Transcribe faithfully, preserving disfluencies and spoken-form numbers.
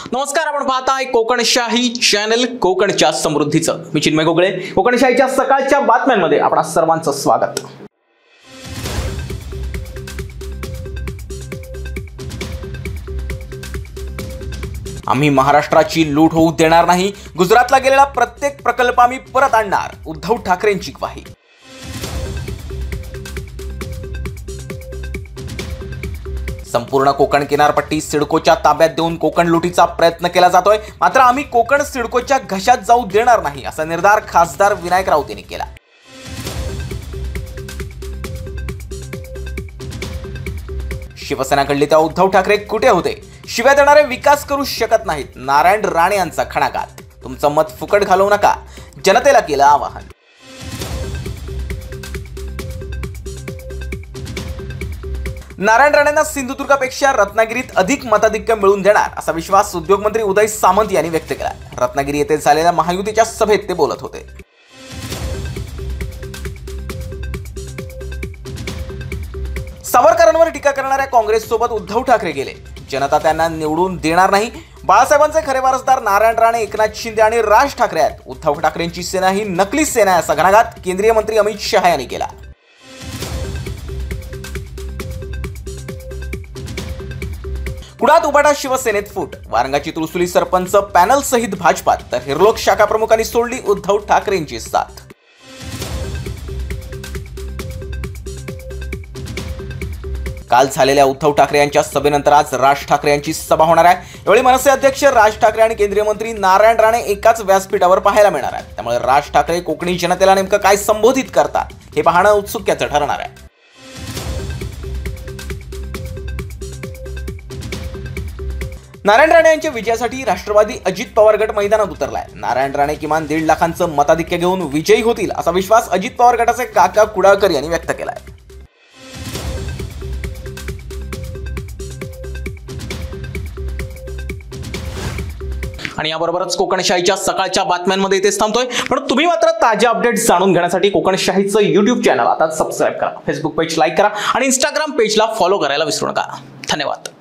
नमस्कार, आपण पाहताय कोकणशाही चॅनल, कोकणच्या समृद्धीचं. मी चिन्मय गोगळे. कोकणशाहीच्या सकाळच्या बातम्यांमध्ये आपणा सर्वांचं स्वागत. आम्ही महाराष्ट्राची लूट होऊ देणार नाही. गुजरातला गेलेला प्रत्येक प्रकल्प आम्ही परत आणणार. उद्धव ठाकरेंची ग्वाही. संपूर्ण कोकण किनारपट्टी सिडकोच्या ताब्यात देऊन कोकण लुटीचा प्रयत्न केला जातोय, मात्र आम्ही कोकण सिडकोच्या घशात जाऊ देणार नाही, असा निर्धार खासदार विनायक राऊत यांनी केला. शिवसेनाकडले त्या उद्धव ठाकरे कुठे होते? शिव्या देणारे विकास करू शकत नाहीत. नारायण राणे यांचा खणाघात. तुमचं मत फुकट घालवू नका, जनतेला केलं आवाहन. नारायण राणेंना सिंधुदुर्गापेक्षा रत्नागिरीत अधिक मताधिक्य मिळवून देणार, असा विश्वास उद्योगमंत्री उदय सामंत यांनी व्यक्त केला. रत्नागिरी येथे झालेल्या महायुतीच्या सभेत ते बोलत होते. सावरकरांवर टीका करणाऱ्या काँग्रेससोबत उद्धव ठाकरे गेले. जनता त्यांना निवडून देणार नाही. बाळासाहेबांचे खरे वारसदार नारायण राणे, एकनाथ शिंदे आणि राज ठाकरे आहेत. उद्धव ठाकरेंची सेना ही नकली सेना आहे, असा घणाघात केंद्रीय मंत्री अमित शहा यांनी केला. कुडात उबाटा शिवसेनेत फूट. वारंगाची तुळसुली सरपंच पॅनल सहित भाजपात, तर हिरलोक शाखा प्रमुखांनी सोडली उद्धव ठाकरेंची साथ. काल झालेल्या उद्धव ठाकरे यांच्या सभेनंतर आज राज ठाकरे यांची सभा होणार आहे. यावेळी मनसे अध्यक्ष राज ठाकरे आणि केंद्रीय मंत्री नारायण राणे एकाच व्यासपीठावर पाहायला मिळणार आहेत. त्यामुळे राज ठाकरे कोकणी जनतेला नेमकं काय संबोधित करतात हे पाहणं उत्सुकतेचं ठरणार आहे. नारायण राणे यांच्या विजयासाठी राष्ट्रवादी अजित पवार गट मैदानात उतरलाय. नारायण राणे किमान दीड लाखांचं मताधिक्य घेऊन विजयी होतील, असा विश्वास अजित पवार गटाचे काका कुडाळकर यांनी व्यक्त केलाय. आणि याबरोबरच कोकणशाहीच्या सकाळच्या बातम्यांमध्ये इथेच थांबतोय. पण तुम्ही मात्र ताज्या अपडेट्स जाणून घेण्यासाठी कोकणशाहीचं युट्यूब चॅनल आता सबस्क्राईब करा, फेसबुक पेज लाईक करा आणि इंस्टाग्राम पेजला फॉलो करायला विसरू नका. धन्यवाद.